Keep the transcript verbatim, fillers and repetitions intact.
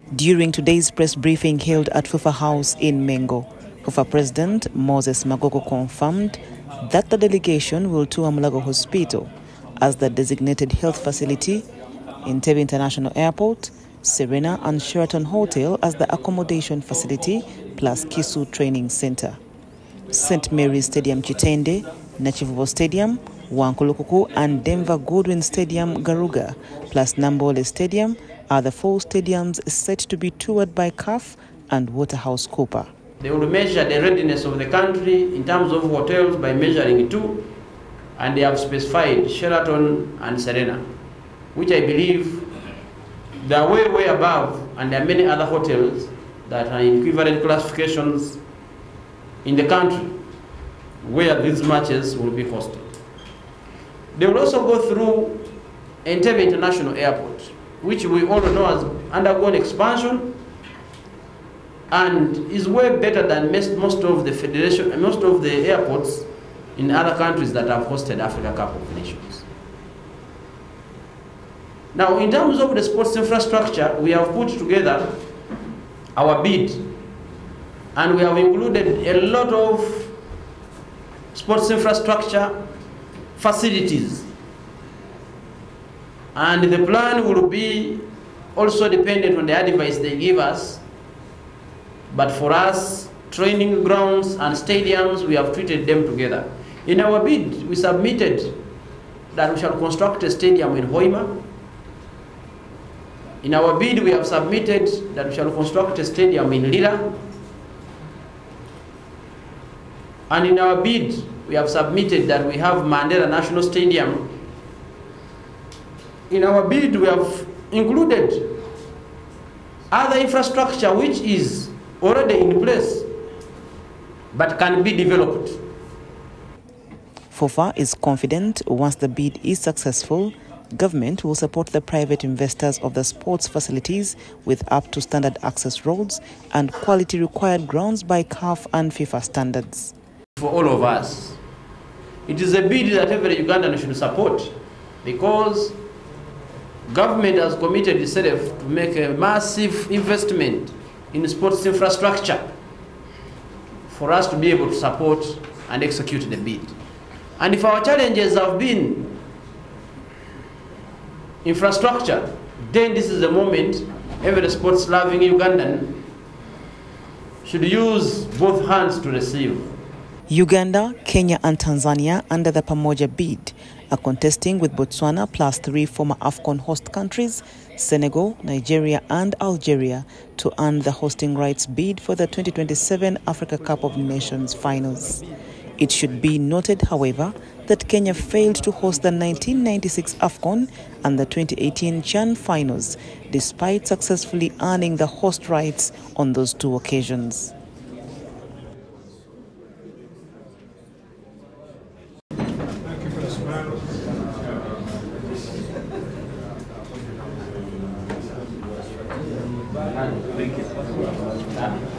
During today's press briefing held at FUFA House in Mengo, FUFA President Moses Magogo confirmed that the delegation will tour Mulago Hospital as the designated health facility, Entebbe International Airport, Serena and Sheraton Hotel as the accommodation facility, plus Kisu Training Center. Saint Mary's Stadium Chitende, Nachivubo Stadium, Wankulukuku and Denver Goodwin Stadium Garuga, plus Nambole Stadium are the four stadiums set to be toured by C A F and Waterhouse Cooper. They will measure the readiness of the country in terms of hotels by measuring two, and they have specified Sheraton and Serena, which I believe they are way, way above, and there are many other hotels that are in equivalent classifications in the country where these matches will be hosted. They will also go through Entebbe International Airport, which we all know has undergone expansion and is way better than most of the federation, most of the airports in other countries that have hosted Africa Cup of Nations. Now, in terms of the sports infrastructure, we have put together our bid, and we have included a lot of sports infrastructure facilities. And the plan will be also dependent on the advice they give us. But for us, training grounds and stadiums, we have treated them together. In our bid, we submitted that we shall construct a stadium in Hoima. In our bid, we have submitted that we shall construct a stadium in Lira. And in our bid, we have submitted that we have Mandela National Stadium. In our bid, we have included other infrastructure which is already in place but can be developed. FUFA is confident once the bid is successful, government will support the private investors of the sports facilities with up-to-standard access roads and quality required grounds by C A F and FIFA standards. For all of us, it is a bid that every Ugandan should support, because government has committed itself to make a massive investment in sports infrastructure for us to be able to support and execute the bid. And if our challenges have been infrastructure, then this is the moment every sports-loving Ugandan should use both hands to receive. Uganda, Kenya and Tanzania under the Pamoja bid are contesting with Botswana plus three former AFCON host countries, Senegal, Nigeria and Algeria, to earn the hosting rights bid for the twenty twenty-seven Africa Cup of Nations finals. It should be noted, however, that Kenya failed to host the nineteen ninety-six AFCON and the twenty eighteen CHAN finals, despite successfully earning the host rights on those two occasions. Thank you.